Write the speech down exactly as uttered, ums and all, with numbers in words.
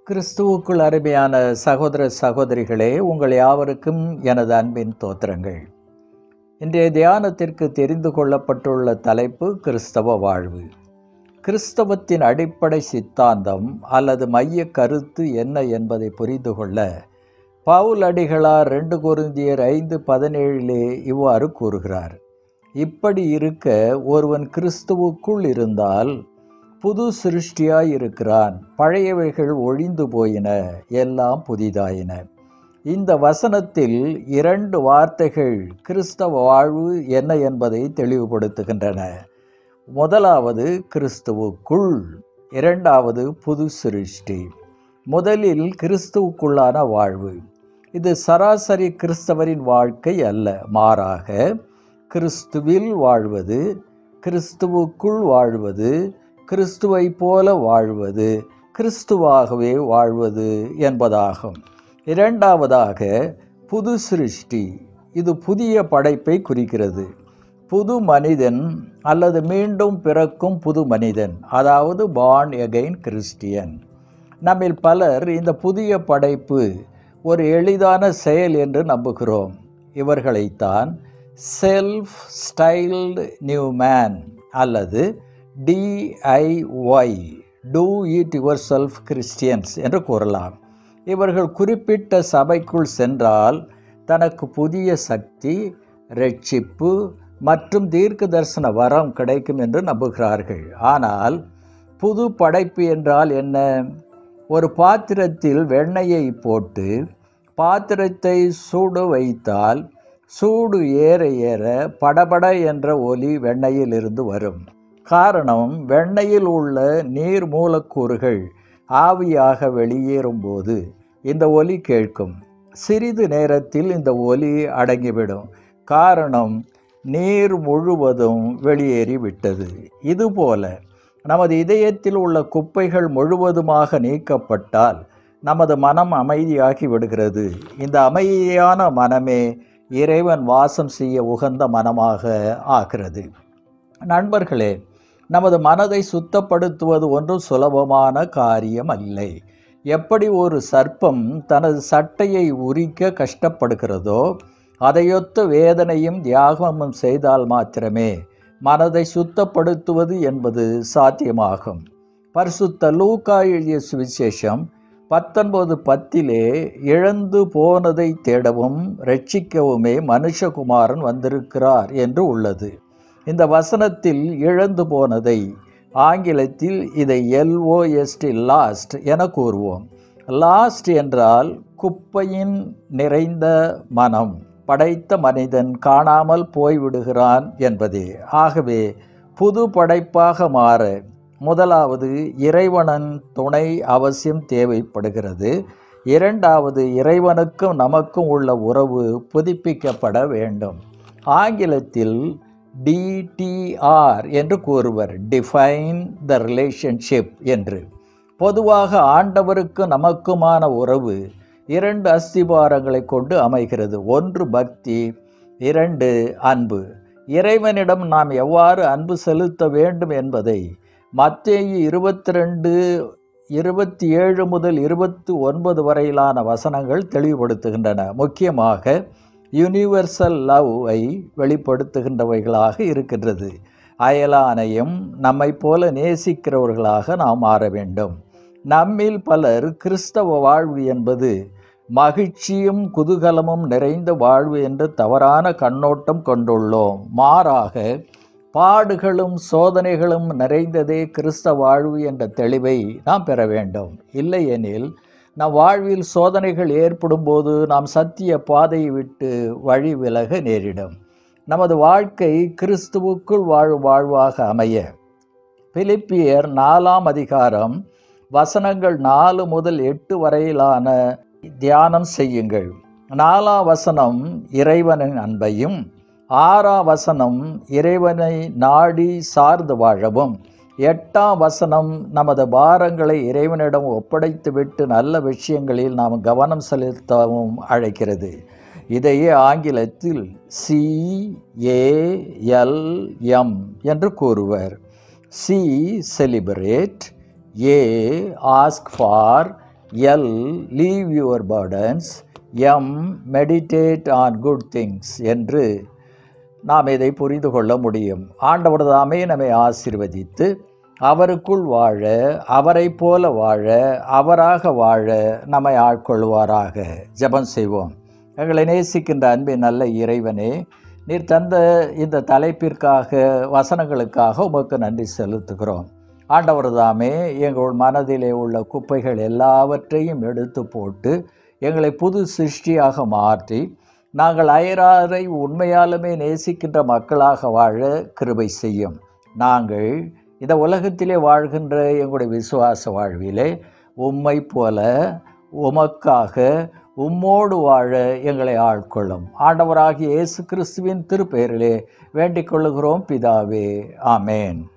கிறிஸ்துவுக்குள் அருமையான சகோதர சகோதரிகளே, உங்கள் யாவருக்கும் எனது அன்பின் தோத்திரங்கள். இன்றைய தியானத்திற்கு தெரிந்து கொள்ளப்பட்டுள்ள தலைப்பு கிறிஸ்தவ வாழ்வு. கிறிஸ்தவத்தின் அடிப்படை சித்தாந்தம் அல்லது மைய கருத்து என்ன என்பதை புரிந்து கொள்ள பவுல் அடிகளார் ரெண்டு கொரிந்தியர் ஐந்து பதினேழிலே இவ்வாறு கூறுகிறார்: இப்படி இருக்க ஒருவன் கிறிஸ்துவுக்குள் இருந்தால் புது சிருஷ்டியாய் இருக்கிறான், பழையவைகள் ஒழிந்து போயின, எல்லாம் புதிதாயின. இந்த வசனத்தில் இரண்டு வார்த்தைகள் கிறிஸ்தவ வாழ்வு என்ன என்பதை தெளிவுபடுத்துகின்றன. முதலாவது கிறிஸ்துவுக்குள், இரண்டாவது புது சிருஷ்டி. முதலில் கிறிஸ்துவுக்குள்ளான வாழ்வு. இது சராசரி கிறிஸ்தவரின் வாழ்க்கை அல்ல, மாறாக கிறிஸ்துவில் வாழ்வது, கிறிஸ்துவுக்குள் வாழ்வது, கிறிஸ்துவை போல வாழ்வது, கிறிஸ்துவாகவே வாழ்வது என்பதாகும். இரண்டாவதாக புது சிருஷ்டி. இது புதிய படைப்பை குறிக்கிறது. புது மனிதன் அல்லது மீண்டும் பிறக்கும் புது மனிதன், அதாவது பார்ன் அகைன் கிறிஸ்டியன். நம்மில் பலர் இந்த புதிய படைப்பு ஒரு எளிதான செயல் என்று நம்புகிறோம். இவர்களைத்தான் செல்ஃப் ஸ்டைல்டு நியூ மேன் அல்லது DIY do it yourself Christians என்று கூறலாம். இவர்கள் குறிப்பிட்ட சபைக்குள் சென்றால் தனக்கு புதிய சக்தி, இரட்சிப்பு மற்றும் தீர்க்க தரிசன வரம் கிடைக்கும் என்று நம்புகிறார்கள். ஆனால் புது படைப்பு என்றால் என்ன? ஒரு பாத்திரத்தில் வெண்ணெயை போட்டு பாத்திரத்தை சூடு வைத்தால் சூடு ஏற ஏற படபட என்ற ஒலி வெண்ணெயிலிருந்து வரும். காரணம், வெண்ணெயில் உள்ள நீர் மூலக்கூறுகள் ஆவியாக வெளியேறும்போது இந்த ஒலி கேட்கும். சிறிது நேரத்தில் இந்த ஒலி அடங்கிவிடும். காரணம், நீர் முழுவதும் வெளியேறிவிட்டது. இதுபோல நமது இதயத்தில் உள்ள குப்பைகள் முழுவதுமாக நீக்கப்பட்டால் நமது மனம் அமைதியாகி விடுகிறது. இந்த அமைதியான மனமே இறைவன் வாசம் செய்ய உகந்த மனமாக ஆகிறது. நண்பர்களே, நமது மனதை சுத்தப்படுத்துவது ஒன்றும் சுலபமான காரியம் இல்லை. எப்படி ஒரு சர்ப்பம் தனது சட்டையை உரிக்க கஷ்டப்படுகிறதோ, அதையொத்த வேதனையும் தியாகமும் செய்தால் மாத்திரமே மனதை சுத்தப்படுத்துவது என்பது சாத்தியமாகும். பரிசுத்த லூக்கா எழுதிய சுவிசேஷம் பத்தொன்பது பத்திலே இழந்து போனதை தேடவும் இரட்சிக்கவுமே மனுஷகுமாரன் வந்திருக்கிறார் என்று உள்ளது. இந்த வசனத்தில் இழந்து போனதை ஆங்கிலத்தில் இதை எல்ஓஎஸ்டி லாஸ்ட் என கூறுவோம். லாஸ்ட் என்றால் குப்பையின் நிறைந்த மனம் படைத்த மனிதன் காணாமல் போய்விடுகிறான் என்பதே. ஆகவே புது படைப்பாக மாற முதலாவது இறைவனின் துணை அவசியம் தேவைப்படுகிறது. இரண்டாவது, இறைவனுக்கும் நமக்கும் உள்ள உறவு புதுப்பிக்கப்பட வேண்டும். ஆங்கிலத்தில் டிடிஆர் என்று கூறுவர், டிஃபைன் த ரிலேஷன்ஷிப் என்று. பொதுவாக ஆண்டவருக்கு நமக்குமான உறவு இரண்டு அஸ்திபாரங்களை கொண்டு அமைகிறது. ஒன்று பக்தி, இரண்டு அன்பு. இறைவனிடம் நாம் எவ்வாறு அன்பு செலுத்த வேண்டும் என்பதை மத்தேயு இருபத்தி ரெண்டு இருபத்தி ஏழு முதல் இருபத்தி ஒன்பது வரையிலான வசனங்கள் தெளிவுபடுத்துகின்றன. முக்கியமாக யூனிவர்சல் லவ்வை வெளிப்படுத்துகின்றவைகளாக இருக்கின்றது. அயலானையும் நம்மை போல நேசிக்கிறவர்களாக நாம் மாற வேண்டும். நம்மில் பலர் கிறிஸ்தவ வாழ்வு என்பது மகிழ்ச்சியும் குதூகலமும் நிறைந்த வாழ்வு என்று தவறான கண்ணோட்டம் கொண்டுள்ளோம். மாறாக பாடுகளும் சோதனைகளும் நிறைந்ததே கிறிஸ்தவ வாழ்வு என்ற தெளிவை நாம் பெற வேண்டும். இல்லையெனில் நம் வாழ்வில் சோதனைகள் ஏற்படும் போது நாம் சத்திய பாதையை விட்டு வழி விலக நேரிடும். நமது வாழ்க்கை கிறிஸ்துவுக்குள் வாழும் வாழ்வாக அமைய பிலிப்பியர் நாலாம் அதிகாரம் வசனங்கள் நாலு முதல் எட்டு வரையிலான தியானம் செய்யுங்கள். நாலாம் வசனம் இறைவனின் அன்பையும், ஆறாம் வசனம் இறைவனை நாடி சார்ந்து வாழவும், எட்டாம் வசனம் நமது பாரங்களை இறைவனிடம் ஒப்படைத்துவிட்டு நல்ல விஷயங்களில் நாம் கவனம் செலுத்தவும் அழைக்கிறது. இதையே ஆங்கிலத்தில் சிஏஎல்எம் என்று கூறுவர். C celebrate, A ask for, L leave your burdens, M meditate on good things என்று நாம் இதை புரிந்து கொள்ள முடியும். ஆண்டவர் தாமே நம்மை ஆசீர்வதித்து அவருக்குள் வாழ, அவரை போல வாழ, அவராக வாழ நம்மை ஆட்கொள்வாராக. ஜெபம் செய்வோம். எங்களை நேசிக்கின்ற அன்பின் நல்ல இறைவனே, நீர் தந்த இந்த தலைப்பிற்காக, வசனங்களுக்காக உமக்கு நன்றி செலுத்துகிறோம். ஆண்டவர் தாமே எங்கள் மனதிலே உள்ள குப்பைகள் எல்லாவற்றையும் எடுத்து போட்டு எங்களை புது சிருஷ்டியாக மாற்றி நாங்கள் அயராரை உண்மையாலுமே நேசிக்கின்ற மக்களாக வாழ கிருபை செய்யும். நாங்கள் இந்த உலகத்திலே வாழ்கின்ற எங்களுடைய விசுவாச வாழ்விலே உம்மை போல, உமக்காக, உம்மோடு வாழ எங்களை ஆட்கொள்ளும். ஆண்டவராகிய இயேசு கிறிஸ்துவின் திருப்பெயரிலே வேண்டிக் கொள்ளுகிறோம் பிதாவே. ஆமேன்.